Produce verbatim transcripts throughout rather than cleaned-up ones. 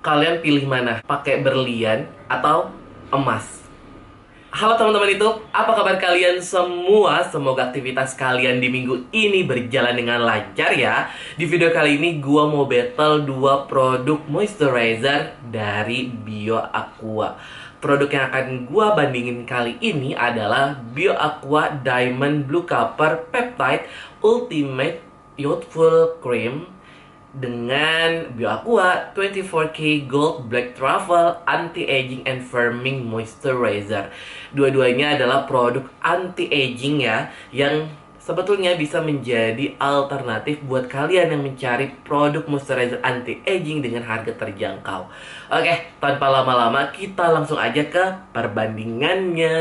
Kalian pilih mana? Pakai berlian atau emas? Halo teman-teman itu, apa kabar kalian semua? Semoga aktivitas kalian di minggu ini berjalan dengan lancar ya. Di video kali ini gua mau battle dua produk moisturizer dari BioAqua. Produk yang akan gua bandingin kali ini adalah BioAqua Diamond Blue Copper Peptide Ultimate Youthful Cream dengan BioAqua dua puluh empat K Gold Black Truffle Anti-Aging and Firming Moisturizer. Dua-duanya adalah produk anti-aging ya, yang sebetulnya bisa menjadi alternatif buat kalian yang mencari produk moisturizer anti-aging dengan harga terjangkau. Oke, tanpa lama-lama kita langsung aja ke perbandingannya.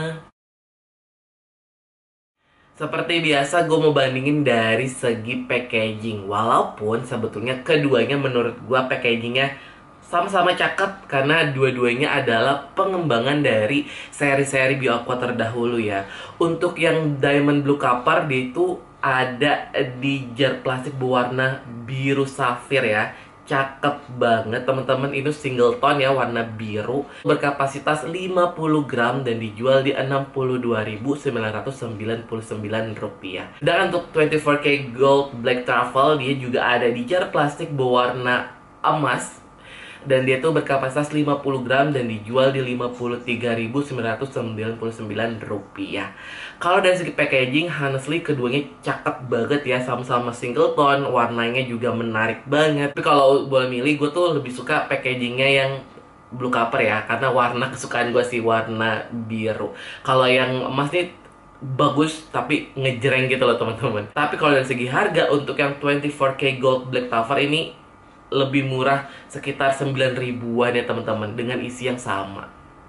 Seperti biasa, gue mau bandingin dari segi packaging. Walaupun sebetulnya keduanya menurut gue packagingnya sama-sama cakep, karena dua-duanya adalah pengembangan dari seri-seri BioAqua terdahulu ya. Untuk yang Diamond Blue Copper, dia itu ada di jar plastik berwarna biru safir ya. Cakep banget teman-teman, ini single tone ya, warna biru, berkapasitas lima puluh gram dan dijual di enam puluh dua ribu sembilan ratus sembilan puluh sembilan rupiah. Dan untuk dua puluh empat K Gold Black Truffle, dia juga ada di jar plastik berwarna emas dan dia tuh berkapasitas lima puluh gram dan dijual di lima puluh tiga ribu sembilan ratus sembilan puluh sembilan rupiah. Kalau dari segi packaging, honestly keduanya cakep banget ya, sama-sama single tone, warnanya juga menarik banget. Tapi kalau boleh milih, gue tuh lebih suka packagingnya yang Blue Copper ya, karena warna kesukaan gue sih warna biru. Kalau yang emas nih bagus tapi ngejreng gitu loh teman-teman. Tapi kalau dari segi harga, untuk yang dua puluh empat K Gold Black Truffle ini lebih murah, sekitar sembilan ribuan ya teman-teman, dengan isi yang sama.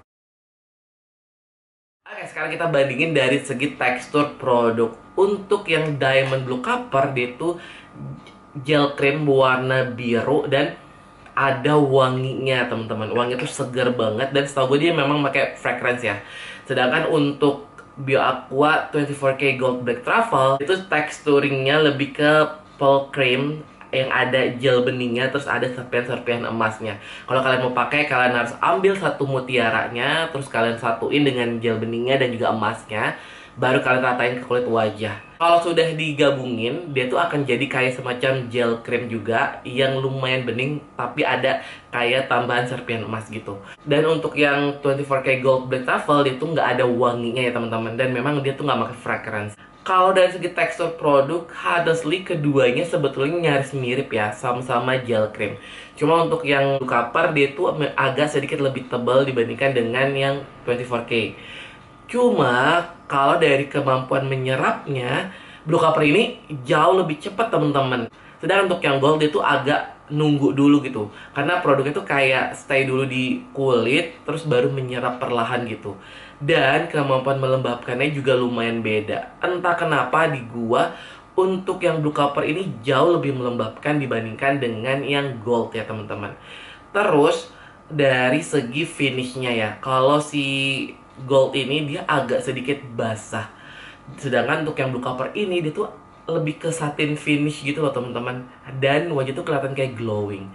Oke, sekarang kita bandingin dari segi tekstur produk. Untuk yang Diamond Blue Copper, dia itu gel cream berwarna biru dan ada wanginya teman-teman. Wanginya tuh segar banget, dan setahu gue dia memang pakai fragrance ya. Sedangkan untuk BioAqua dua puluh empat K Gold Black Truffle itu teksturingnya lebih ke pearl cream yang ada gel beningnya, terus ada serpihan-serpihan emasnya. Kalau kalian mau pakai, kalian harus ambil satu mutiaranya, terus kalian satuin dengan gel beningnya dan juga emasnya, baru kalian ratain ke kulit wajah. Kalau sudah digabungin, dia tuh akan jadi kayak semacam gel cream juga, yang lumayan bening, tapi ada kayak tambahan serpihan emas gitu. Dan untuk yang dua puluh empat K Gold Black Truffle, dia tuh nggak ada wanginya ya teman-teman, dan memang dia tuh nggak pakai fragrance. Kalau dari segi tekstur produk, honestly keduanya sebetulnya nyaris mirip ya, sama-sama gel cream. Cuma untuk yang Blue Copper, dia tuh agak sedikit lebih tebal dibandingkan dengan yang dua puluh empat K. Cuma kalau dari kemampuan menyerapnya, Blue Copper ini jauh lebih cepat teman-teman. Sedangkan untuk yang Gold itu agak nunggu dulu gitu, karena produknya tuh kayak stay dulu di kulit, terus baru menyerap perlahan gitu. Dan kemampuan melembabkannya juga lumayan beda. Entah kenapa di gua, untuk yang Blue Copper ini jauh lebih melembabkan dibandingkan dengan yang Gold ya teman-teman. Terus dari segi finishnya ya, kalau si Gold ini dia agak sedikit basah, sedangkan untuk yang Blue Copper ini dia tuh lebih ke satin finish gitu loh teman-teman, dan wajah tuh kelihatan kayak glowing.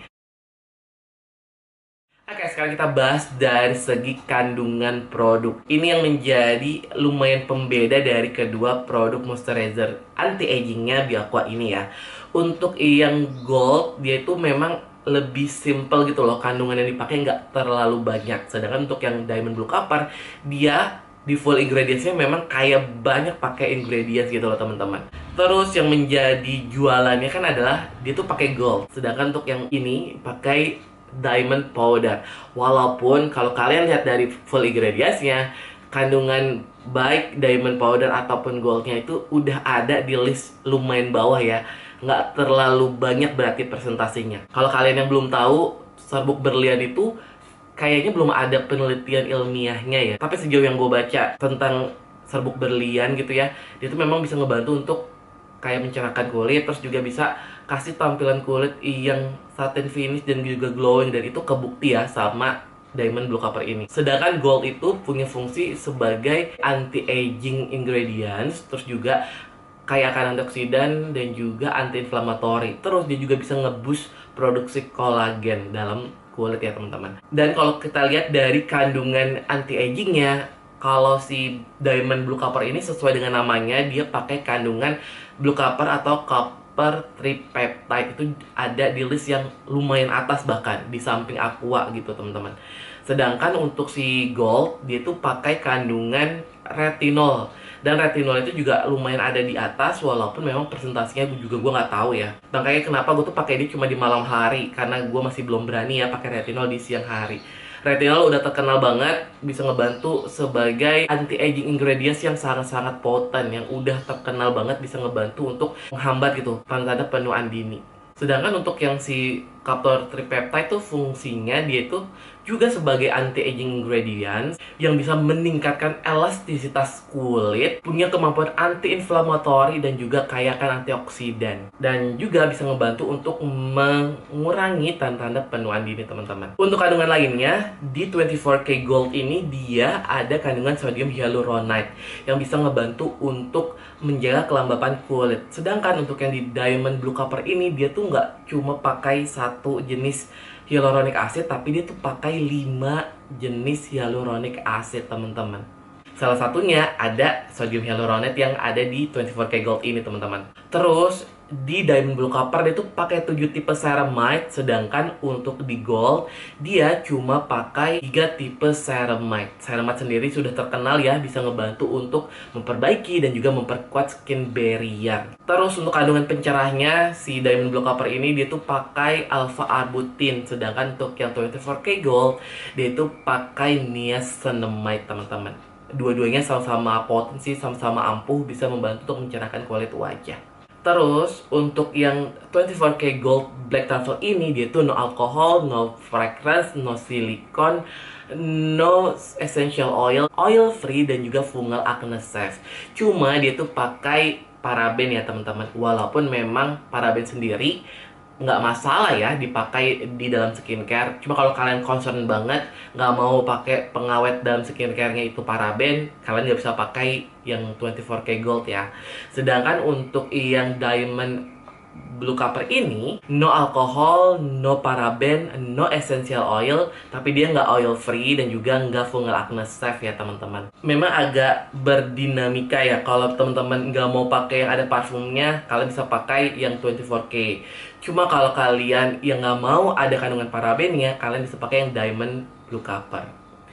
Oke, sekarang kita bahas dari segi kandungan produk. Ini yang menjadi lumayan pembeda dari kedua produk moisturizer anti-agingnya BioAqua ini ya. Untuk yang Gold, dia itu memang lebih simple gitu loh, kandungan yang dipakai nggak terlalu banyak. Sedangkan untuk yang Diamond Blue Copper, dia di full ingredientsnya memang kayak banyak pakai ingredients gitu loh teman-teman. Terus yang menjadi jualannya kan adalah dia tuh pakai gold, sedangkan untuk yang ini pakai diamond powder. Walaupun kalau kalian lihat dari full ingredientsnya, kandungan baik diamond powder ataupun goldnya itu udah ada di list lumayan bawah ya, nggak terlalu banyak berarti presentasinya. Kalau kalian yang belum tahu, serbuk berlian itu kayaknya belum ada penelitian ilmiahnya ya. Tapi sejauh yang gue baca tentang serbuk berlian gitu ya, dia tuh memang bisa ngebantu untuk kayak mencerahkan kulit, terus juga bisa kasih tampilan kulit yang satin finish dan juga glowing, dan itu kebukti ya sama Diamond Blue Copper ini. Sedangkan gold itu punya fungsi sebagai anti-aging ingredients, terus juga kaya akan antioksidan dan juga anti-inflammatory. Terus dia juga bisa nge-boost produksi kolagen dalam kulit ya teman-teman. Dan kalau kita lihat dari kandungan anti-agingnya, kalau si Diamond Blue Copper ini sesuai dengan namanya, dia pakai kandungan Blue Copper atau copper tripeptide. Itu ada di list yang lumayan atas, bahkan di samping aqua gitu teman-teman. Sedangkan untuk si gold, dia tuh pakai kandungan retinol. Dan retinol itu juga lumayan ada di atas, walaupun memang presentasinya gue juga gue nggak tahu ya. Makanya kenapa gue tuh pakai ini cuma di malam hari, karena gue masih belum berani ya pakai retinol di siang hari. Retinol udah terkenal banget, bisa ngebantu sebagai anti-aging ingredients yang sangat-sangat potent, yang udah terkenal banget bisa ngebantu untuk menghambat gitu tanda-tanda penuaan dini. Sedangkan untuk yang si copper tripeptide tuh fungsinya dia itu juga sebagai anti-aging ingredients yang bisa meningkatkan elastisitas kulit, punya kemampuan anti-inflamatori dan juga kaya akan antioksidan, dan juga bisa ngebantu untuk mengurangi tanda-tanda penuaan dini teman-teman. Untuk kandungan lainnya di dua puluh empat K Gold ini dia ada kandungan sodium hyaluronate yang bisa ngebantu untuk menjaga kelembapan kulit. Sedangkan untuk yang di Diamond Blue Copper ini dia tuh nggak cuma pakai satu jenis hyaluronic acid, tapi dia tuh pakai lima jenis hyaluronic acid teman-teman. Salah satunya ada sodium hyaluronate yang ada di dua puluh empat K Gold ini teman-teman. Terus di Diamond Blue Copper dia tuh pakai tujuh tipe ceramide, sedangkan untuk di gold dia cuma pakai tiga tipe ceramide. Ceramide sendiri sudah terkenal ya, bisa ngebantu untuk memperbaiki dan juga memperkuat skin barrier. Terus untuk kandungan pencerahnya si Diamond Blue Copper ini dia tuh pakai alpha arbutin, sedangkan untuk yang dua puluh empat K Gold dia itu pakai niacinamide teman-teman. Dua-duanya sama-sama potensi, sama-sama ampuh, bisa membantu untuk mencerahkan kulit wajah. Terus untuk yang dua puluh empat K Gold Black Truffle ini dia tuh no alcohol, no fragrance, no silicone, no essential oil, oil free dan juga fungal acne safe. Cuma dia tuh pakai paraben ya teman-teman. Walaupun memang paraben sendiri nggak masalah ya dipakai di dalam skincare. Cuma kalau kalian concern banget nggak mau pakai pengawet dalam skincare-nya itu paraben, kalian nggak bisa pakai yang dua puluh empat K Gold ya. Sedangkan untuk yang Diamond Blue Copper ini no alkohol, no paraben, no essential oil, tapi dia nggak oil free dan juga nggak fungal acne safe ya teman-teman. Memang agak berdinamika ya, kalau teman-teman nggak mau pakai yang ada parfumnya, kalian bisa pakai yang dua puluh empat K. Cuma kalau kalian yang nggak mau ada kandungan parabennya, kalian bisa pakai yang Diamond Blue Copper.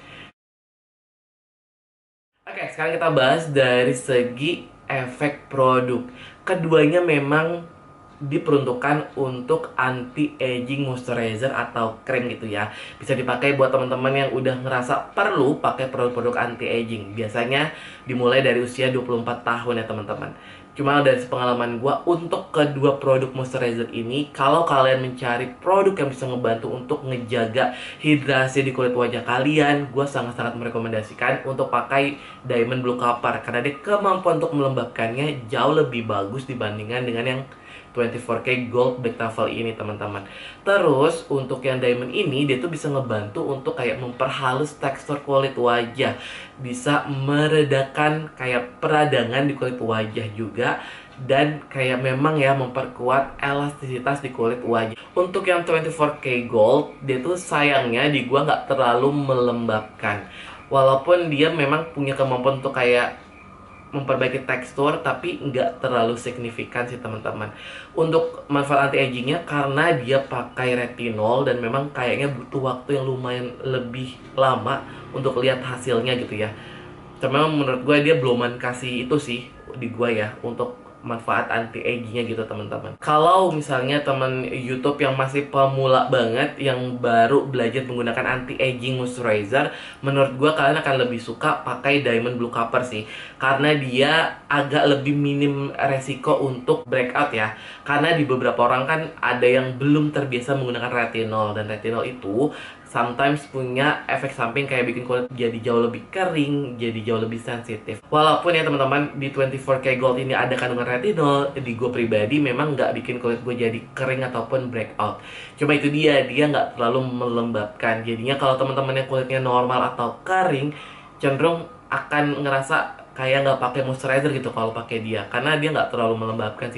Oke, sekarang kita bahas dari segi efek produk. Keduanya memang diperuntukkan untuk anti-aging moisturizer atau krim gitu ya. Bisa dipakai buat teman-teman yang udah ngerasa perlu pakai produk-produk anti-aging. Biasanya dimulai dari usia dua puluh empat tahun ya teman-teman. Cuma dari pengalaman gue, untuk kedua produk moisturizer ini, kalau kalian mencari produk yang bisa ngebantu untuk ngejaga hidrasi di kulit wajah kalian, gue sangat-sangat merekomendasikan untuk pakai Diamond Blue Copper, karena dia kemampuan untuk melembabkannya jauh lebih bagus dibandingkan dengan yang dua puluh empat K Gold Black Truffle ini teman-teman. Terus untuk yang Diamond ini dia tuh bisa ngebantu untuk kayak memperhalus tekstur kulit wajah, bisa meredakan kayak peradangan di kulit wajah juga, dan kayak memang ya memperkuat elastisitas di kulit wajah. Untuk yang dua puluh empat K Gold dia tuh sayangnya di gua nggak terlalu melembabkan, walaupun dia memang punya kemampuan untuk kayak memperbaiki tekstur, tapi nggak terlalu signifikan sih teman-teman. Untuk manfaat anti-agingnya, karena dia pakai retinol dan memang kayaknya butuh waktu yang lumayan lebih lama untuk lihat hasilnya gitu ya. Cuma memang menurut gue dia belum kasih itu sih di gue ya untuk manfaat anti-agingnya gitu teman-teman. Kalau misalnya teman YouTube yang masih pemula banget, yang baru belajar menggunakan anti-aging moisturizer, menurut gue kalian akan lebih suka pakai Diamond Blue Copper sih, karena dia agak lebih minim resiko untuk breakout ya. Karena di beberapa orang kan ada yang belum terbiasa menggunakan retinol, dan retinol itu sometimes punya efek samping kayak bikin kulit jadi jauh lebih kering, jadi jauh lebih sensitif. Walaupun ya teman-teman di dua puluh empat K Gold ini ada kandungan retinol, di gue pribadi memang nggak bikin kulit gue jadi kering ataupun breakout. Cuma itu dia, dia nggak terlalu melembabkan. Jadinya kalau teman-teman yang kulitnya normal atau kering, cenderung akan ngerasa kayak nggak pakai moisturizer gitu kalau pakai dia, karena dia nggak terlalu melembabkan sih.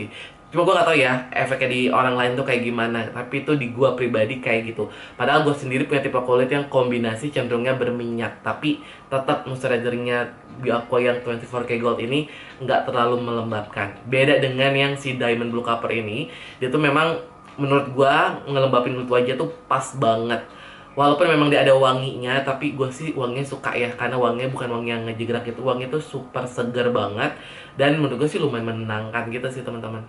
Cuma gue gak tahu ya efeknya di orang lain tuh kayak gimana. Tapi itu di gue pribadi kayak gitu. Padahal gue sendiri punya tipe kulit yang kombinasi cenderungnya berminyak, tapi tetap moisturizernya Bioaqua yang dua puluh empat K Gold ini nggak terlalu melembabkan. Beda dengan yang si Diamond Blue Copper ini, dia tuh memang menurut gue ngelembapin kulit wajah tuh pas banget. Walaupun memang dia ada wanginya, tapi gue sih wanginya suka ya, karena wanginya bukan wangi yang ngejegrak gitu. Wanginya tuh super segar banget, dan menurut gue sih lumayan menenangkan gitu sih teman-teman.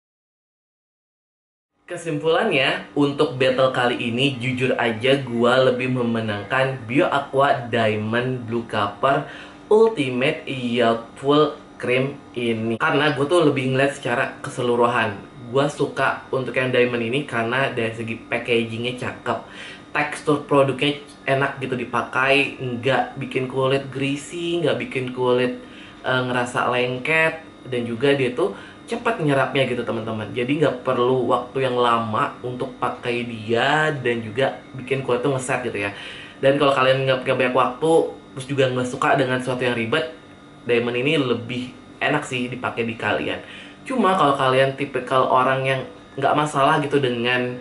Kesimpulannya, untuk battle kali ini jujur aja gue lebih memenangkan Bioaqua Diamond Blue Copper Ultimate Youthful Cream ini, karena gue tuh lebih ngeliat secara keseluruhan. Gue suka untuk yang Diamond ini karena dari segi packagingnya cakep, tekstur produknya enak gitu dipakai, nggak bikin kulit greasy, nggak bikin kulit uh, ngerasa lengket, dan juga dia tuh cepat nyerapnya gitu teman-teman. Jadi nggak perlu waktu yang lama untuk pakai dia, dan juga bikin kulit tuh ngeset gitu ya. Dan kalau kalian nggak punya banyak waktu, terus juga nggak suka dengan sesuatu yang ribet, Diamond ini lebih enak sih dipakai di kalian. Cuma kalau kalian tipikal orang yang nggak masalah gitu dengan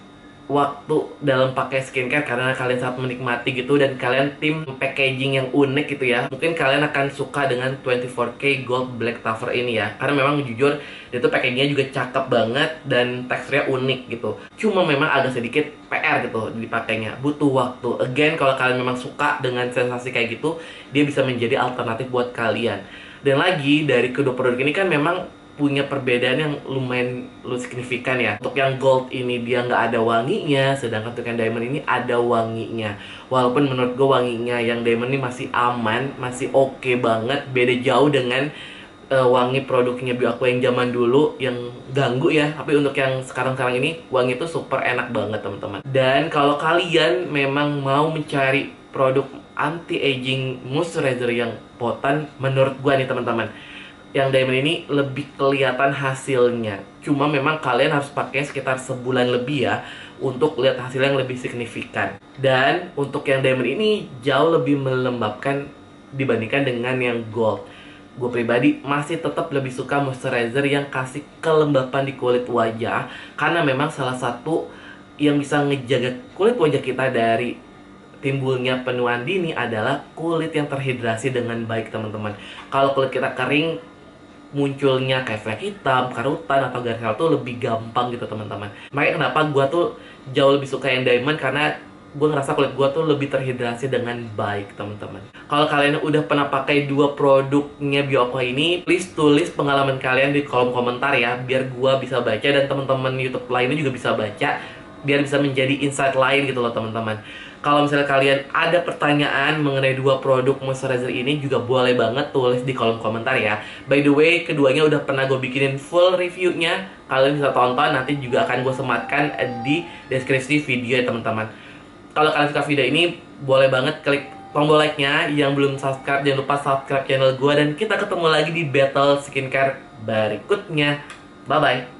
waktu dalam pakai skincare karena kalian sangat menikmati gitu, dan kalian tim packaging yang unik gitu ya, mungkin kalian akan suka dengan dua puluh empat K Gold Black Tougher ini ya, karena memang jujur itu packagingnya juga cakep banget dan teksturnya unik gitu. Cuma memang agak sedikit P R gitu dipakainya, butuh waktu. Again, kalau kalian memang suka dengan sensasi kayak gitu, dia bisa menjadi alternatif buat kalian. Dan lagi dari kedua produk ini kan memang punya perbedaan yang lumayan lu signifikan ya. Untuk yang gold ini dia nggak ada wanginya, sedangkan untuk yang diamond ini ada wanginya. Walaupun menurut gue wanginya yang diamond ini masih aman, masih oke okay banget. Beda jauh dengan uh, wangi produknya Bioaqua yang zaman dulu yang ganggu ya. Tapi untuk yang sekarang-sekarang ini wangi itu super enak banget teman-teman. Dan kalau kalian memang mau mencari produk anti-aging moisturizer yang potent, menurut gue nih teman-teman, yang diamond ini lebih kelihatan hasilnya. Cuma memang kalian harus pakai sekitar sebulan lebih ya untuk lihat hasil yang lebih signifikan. Dan untuk yang diamond ini jauh lebih melembabkan dibandingkan dengan yang gold. Gue pribadi masih tetap lebih suka moisturizer yang kasih kelembapan di kulit wajah, karena memang salah satu yang bisa ngejaga kulit wajah kita dari timbulnya penuaan dini adalah kulit yang terhidrasi dengan baik teman-teman. Kalau kulit kita kering, munculnya kayak flek hitam, karutan, atau garis halus tuh lebih gampang gitu teman-teman. Makanya kenapa gue tuh jauh lebih suka yang diamond, karena gue ngerasa kulit gue tuh lebih terhidrasi dengan baik teman-teman. Kalau kalian udah pernah pakai dua produknya Bioaqua ini, please tulis pengalaman kalian di kolom komentar ya, biar gue bisa baca dan teman-teman YouTube lainnya juga bisa baca, biar bisa menjadi insight lain gitu loh teman-teman. Kalau misalnya kalian ada pertanyaan mengenai dua produk moisturizer ini, juga boleh banget tulis di kolom komentar ya. By the way, keduanya udah pernah gue bikinin full reviewnya. Kalian bisa tonton, nanti juga akan gue sematkan di deskripsi video ya teman-teman. Kalau kalian suka video ini, boleh banget klik tombol like-nya. Yang belum subscribe, jangan lupa subscribe channel gue. Dan kita ketemu lagi di battle skincare berikutnya. Bye-bye.